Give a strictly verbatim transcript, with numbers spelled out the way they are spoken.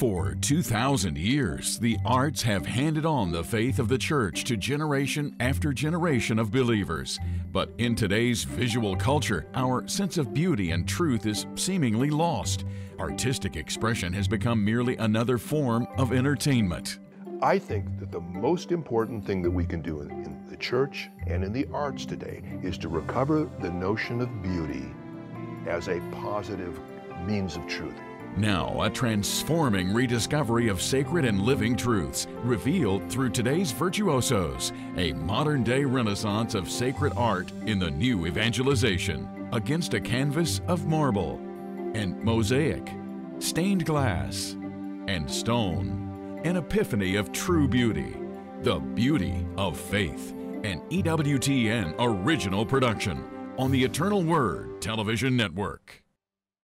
For two thousand years, the arts have handed on the faith of the church to generation after generation of believers. But in today's visual culture, our sense of beauty and truth is seemingly lost. Artistic expression has become merely another form of entertainment. I think that the most important thing that we can do in, in the church and in the arts today is to recover the notion of beauty as a positive means of truth. Now, a transforming rediscovery of sacred and living truths revealed through today's virtuosos, a modern-day renaissance of sacred art in the new Evangelization, against a canvas of marble and mosaic, stained glass, and stone, an epiphany of true beauty, the beauty of faith, an E W T N original production on the Eternal Word Television Network.